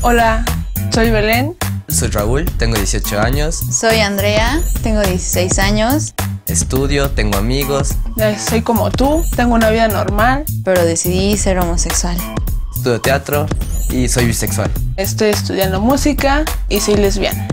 Hola, soy Belén. Soy Raúl, tengo 18 años. Soy Andrea, tengo 16 años. Estudio, tengo amigos. Soy como tú, tengo una vida normal. Pero decidí ser homosexual. Estudio teatro y soy bisexual. Estoy estudiando música y soy lesbiana.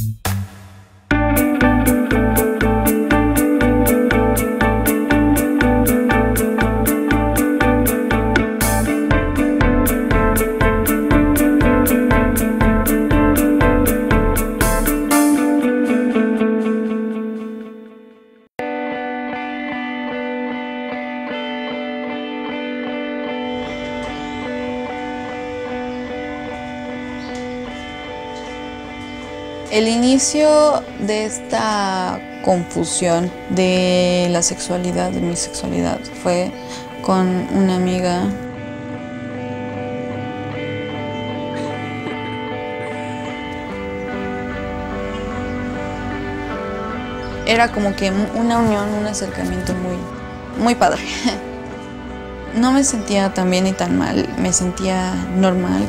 El inicio de esta confusión de la sexualidad, de mi sexualidad, fue con una amiga. Era como que una unión, un acercamiento muy padre. No me sentía tan bien y tan mal, me sentía normal.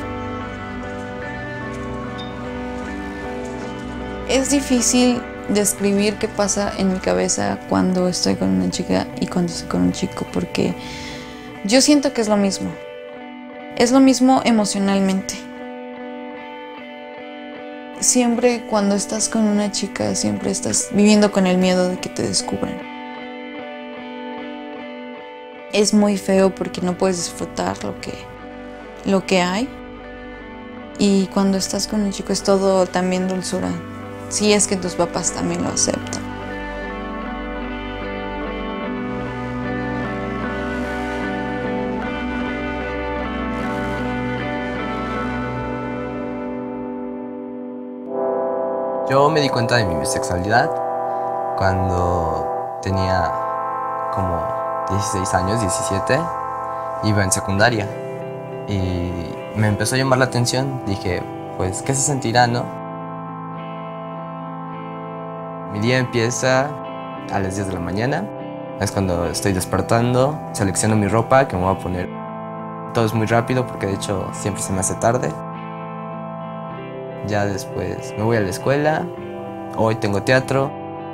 Es difícil describir qué pasa en mi cabeza cuando estoy con una chica y cuando estoy con un chico, porque yo siento que es lo mismo. Es lo mismo emocionalmente. Siempre cuando estás con una chica, siempre estás viviendo con el miedo de que te descubran. Es muy feo porque no puedes disfrutar lo que hay. Y cuando estás con un chico es todo también dulzura. Si es que tus papás también lo aceptan. Yo me di cuenta de mi bisexualidad cuando tenía como 16 años, 17, iba en secundaria y me empezó a llamar la atención. Dije, pues, ¿qué se sentirá, no? Mi día empieza a las 10 de la mañana, es cuando estoy despertando, selecciono mi ropa que me voy a poner. Todo es muy rápido porque de hecho siempre se me hace tarde. Ya después me voy a la escuela, hoy tengo teatro.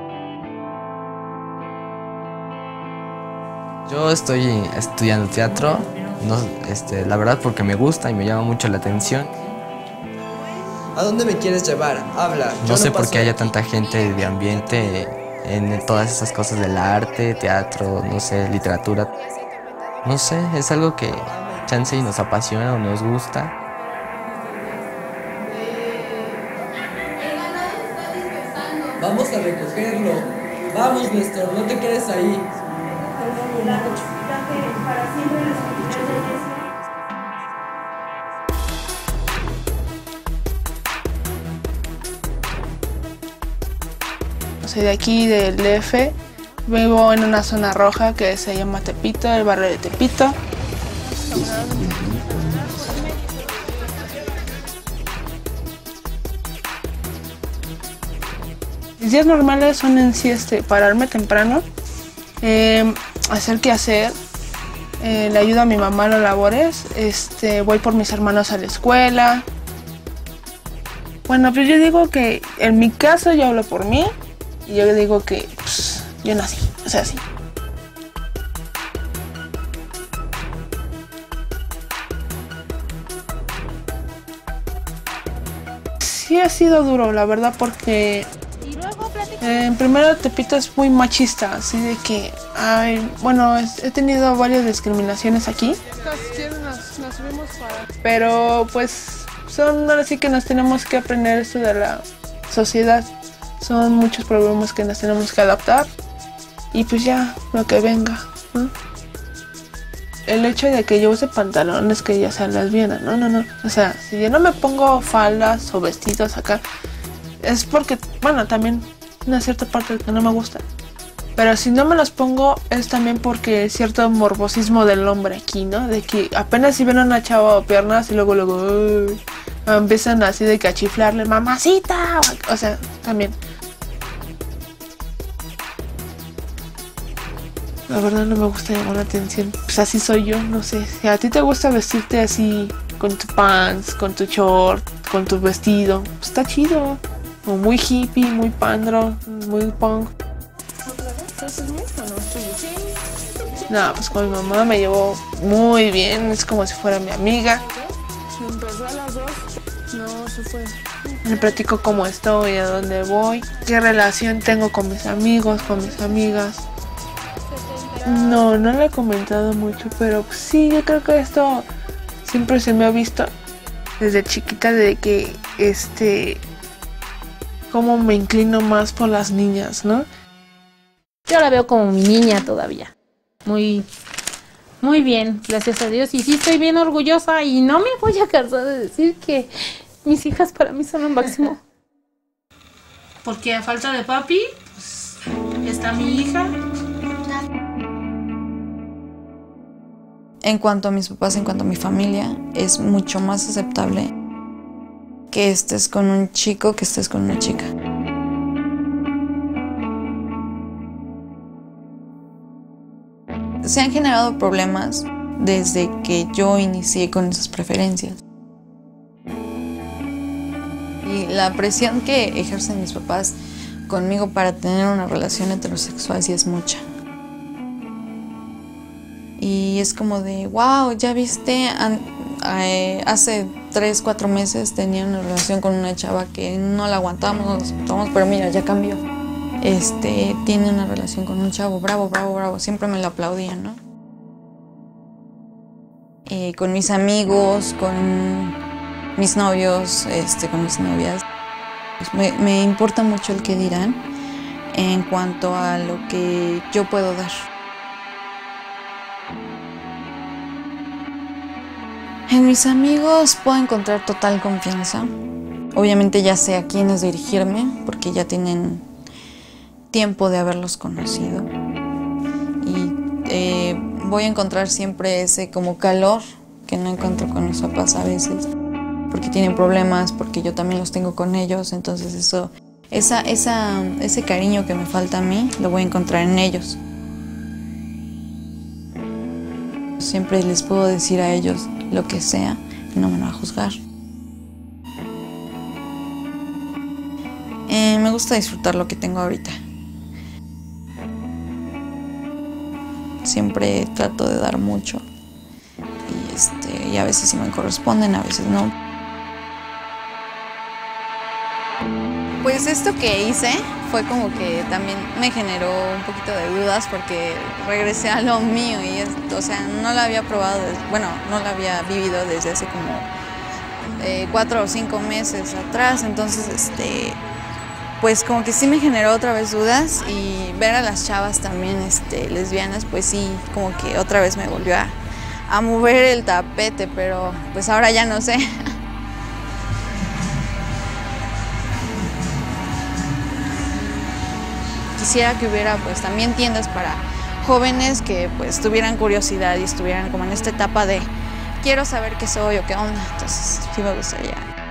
Yo estoy estudiando teatro, la verdad porque me gusta y me llama mucho la atención. ¿A dónde me quieres llevar? Habla. No sé por qué haya tanta gente de ambiente en todas esas cosas del arte, teatro, no sé, literatura. No sé, es algo que chance y nos apasiona o nos gusta. Vamos a recogerlo. Vamos, Néstor, no te quedes ahí. Soy de aquí, del DF. Vivo en una zona roja que se llama Tepito, el barrio de Tepito. Mis días normales son en sí pararme temprano, hacer qué hacer, le ayudo a mi mamá a los labores, voy por mis hermanos a la escuela. Bueno, pues yo digo que en mi caso yo hablo por mí y yo digo que pues, yo nací, o sea, así. Sí ha sido duro, la verdad, porque primero Tepito es muy machista, así de que, bueno, he tenido varias discriminaciones aquí. Pero pues ahora sí que nos tenemos que aprender esto de la sociedad. Son muchos problemas que nos tenemos que adaptar y pues ya, lo que venga, ¿no? El hecho de que yo use pantalones que ya sean lesbianas, no. O sea, si yo no me pongo faldas o vestidos acá, es porque, bueno, también una cierta parte que no me gusta. Pero si no me los pongo es también porque cierto morbosismo del hombre aquí, ¿no? De que apenas si ven a una chava o piernas y luego empiezan así de que a chiflarle, mamacita. O sea, también. La verdad no me gusta llamar la atención. Pues así soy yo, no sé. Si a ti te gusta vestirte así, con tu pants, con tu short, con tu vestido, pues está chido. O muy hippie, muy pandro, muy punk. No, pues con mi mamá me llevó muy bien, es como si fuera mi amiga. Empezó a las 2. No, se fue. Le platico cómo estoy, a dónde voy, qué relación tengo con mis amigos, con mis amigas. No le he comentado mucho, pero pues sí, yo creo que esto siempre se me ha visto desde chiquita, de que cómo me inclino más por las niñas, ¿no? Yo la veo como mi niña todavía. Muy bien, gracias a Dios. Y sí estoy bien orgullosa y no me voy a cansar de decir que mis hijas para mí son lo máximo. Porque a falta de papi, pues, está mi hija. En cuanto a mis papás, en cuanto a mi familia, es mucho más aceptable que estés con un chico que estés con una chica. Se han generado problemas desde que yo inicié con esas preferencias. Y la presión que ejercen mis papás conmigo para tener una relación heterosexual sí es mucha. Y es como de, wow, ya viste, hace 3, 4 meses tenía una relación con una chava que no la aguantamos, no la soportamos, pero mira, ya cambió. Tiene una relación con un chavo, bravo, bravo, bravo, siempre me lo aplaudían, ¿no? Con mis amigos, con mis novios, con mis novias. Me importa mucho el que dirán en cuanto a lo que yo puedo dar. En mis amigos puedo encontrar total confianza. Obviamente ya sé a quiénes dirigirme, porque ya tienen tiempo de haberlos conocido. Y voy a encontrar siempre ese como calor que no encuentro con mis papás a veces, porque tienen problemas, porque yo también los tengo con ellos. Entonces ese cariño que me falta a mí, lo voy a encontrar en ellos. Siempre les puedo decir a ellos lo que sea y no me van a juzgar. Me gusta disfrutar lo que tengo ahorita. Siempre trato de dar mucho y a veces sí me corresponden, a veces no. Pues esto que hice fue como que también me generó un poquito de dudas, porque regresé a lo mío y no la había probado, no la había vivido desde hace como 4 o 5 meses atrás. Entonces pues como que sí me generó otra vez dudas, y ver a las chavas también lesbianas, pues sí, como que otra vez me volvió a mover el tapete, pero pues ahora ya no sé. Quisiera que hubiera pues también tiendas para jóvenes que pues tuvieran curiosidad y estuvieran como en esta etapa de quiero saber qué soy o qué onda. Entonces sí me gustaría.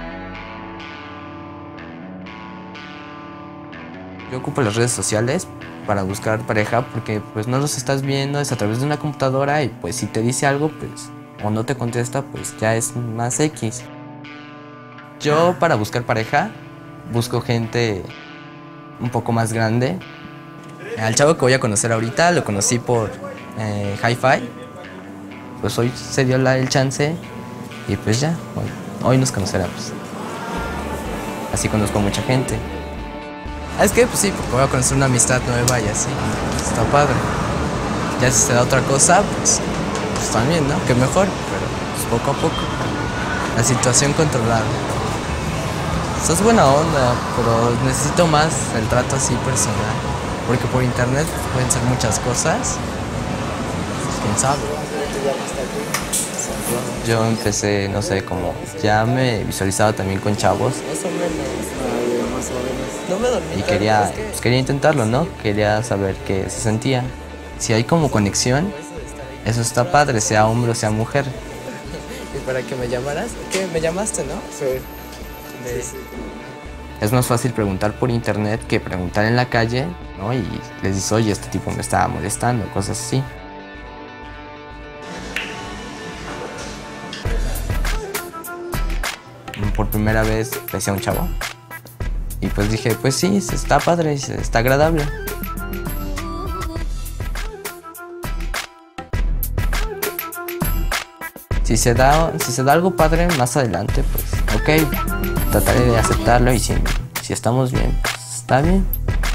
Yo ocupo las redes sociales para buscar pareja, porque pues no los estás viendo, es a través de una computadora, y pues si te dice algo pues o no te contesta, pues ya es más X. Yo para buscar pareja busco gente un poco más grande. Al chavo que voy a conocer ahorita lo conocí por Hi-Fi. Pues hoy se dio el chance y pues ya, hoy nos conoceremos. Así conozco a mucha gente. Es que pues sí, porque voy a conocer una amistad nueva y así, está padre. Ya si se da otra cosa, pues también, ¿no? Que mejor, pero pues poco a poco. La situación controlada. Eso es buena onda, pero necesito más el trato así personal. Porque por internet pueden ser muchas cosas. ¿Quién sabe? Yo empecé, no sé, como ya me visualizaba también con chavos. Más o menos. No me dormí. Y quería intentarlo, ¿no? Quería saber qué se sentía. Si hay como conexión, eso está padre, sea hombre o sea mujer. ¿Y para que me llamaras? ¿Qué? ¿Me llamaste, no? Sí. Sí. Es más fácil preguntar por internet que preguntar en la calle, ¿no? Y les dices, oye, este tipo me estaba molestando, cosas así. primera vez besé a un chavo. Y pues dije, pues sí, está padre, está agradable. Si se da algo padre más adelante, pues ok, trataré de aceptarlo y si estamos bien, pues está bien.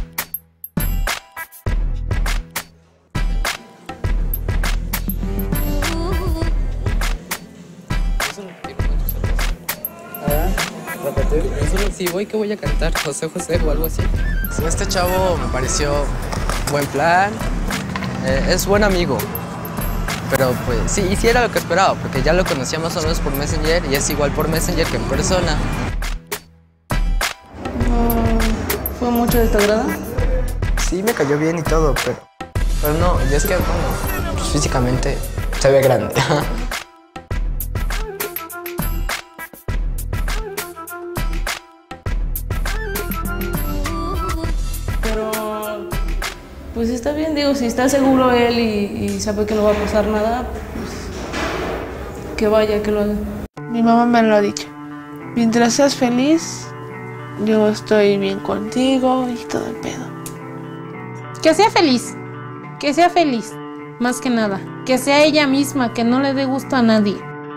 Si voy, que voy a cantar José José o algo así. Este chavo me pareció buen plan, es buen amigo. Pero pues sí, y sí era lo que esperaba, porque ya lo conocía más o menos por Messenger y es igual por Messenger que en persona. ¿Fue mucho de tu agrado? Sí, me cayó bien y todo, pero no, y es que, bueno, pues físicamente se ve grande. Pero, pues está bien, digo, si está seguro él y sabe que no va a pasar nada, pues que vaya, que lo haga. Mi mamá me lo ha dicho. Mientras seas feliz, yo estoy bien contigo y todo el pedo. Que sea feliz, más que nada. Que sea ella misma, que no le dé gusto a nadie.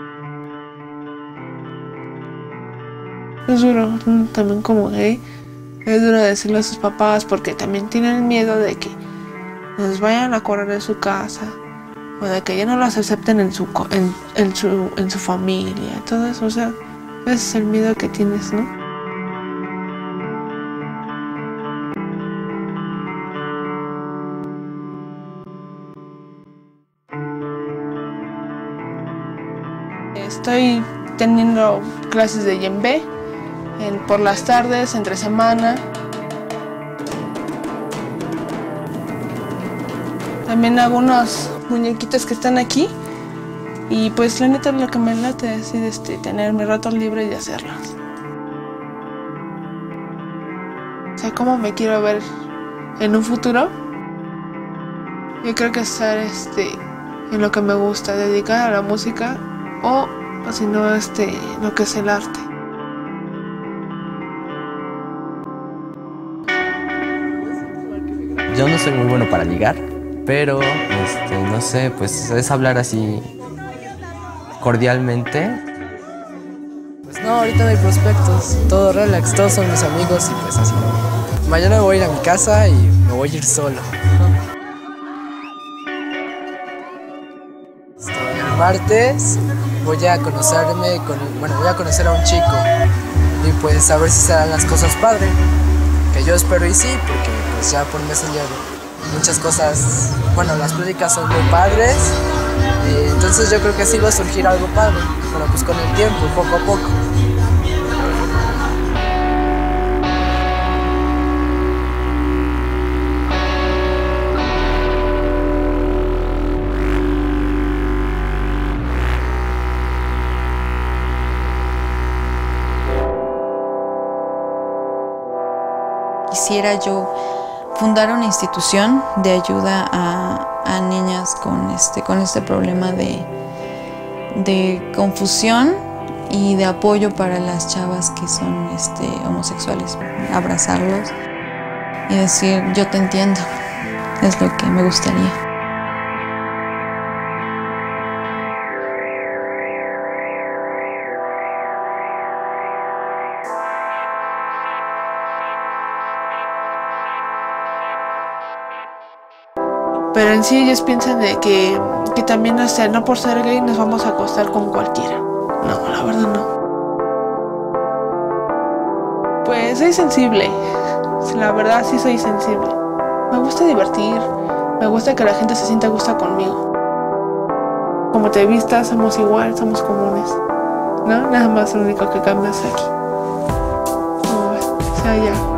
Es duro, también como gay, es duro decirle a sus papás porque también tienen miedo de que nos vayan a correr de su casa o de que ya no los acepten en su familia, todo eso, o sea, ese es el miedo que tienes, ¿no? Estoy teniendo clases de yembe por las tardes, entre semana. También hago unos muñequitos que están aquí y pues la neta lo que me late es tener mis ratos libres y hacerlos. O sea, ¿cómo me quiero ver en un futuro? Yo creo que estar en lo que me gusta, dedicar a la música o si no lo que es el arte. Yo no soy muy bueno para ligar, pero no sé, pues es hablar así cordialmente. Pues no, ahorita no hay prospectos, todo relax, todos son mis amigos y pues así. Mañana voy a ir a mi casa y me voy a ir solo. El martes voy a conocerme voy a conocer a un chico y pues a ver si se dan las cosas padre. Que yo espero y sí, porque pues ya por Messenger muchas cosas, bueno, las pláticas son muy padres, entonces yo creo que sí va a surgir algo padre, pero pues con el tiempo, poco a poco. Quisiera yo fundar una institución de ayuda a niñas con este problema de confusión y de apoyo para las chavas que son homosexuales. Abrazarlos y decir, yo te entiendo, es lo que me gustaría. Pero en sí ellos piensan de que también, no por ser gay nos vamos a acostar con cualquiera. No, la verdad no. Pues soy sensible. La verdad sí soy sensible. Me gusta divertir. Me gusta que la gente se sienta a gusto conmigo. Como te vistas, somos igual, somos comunes. ¿No? Nada más lo único que cambia es aquí. O sea, ya.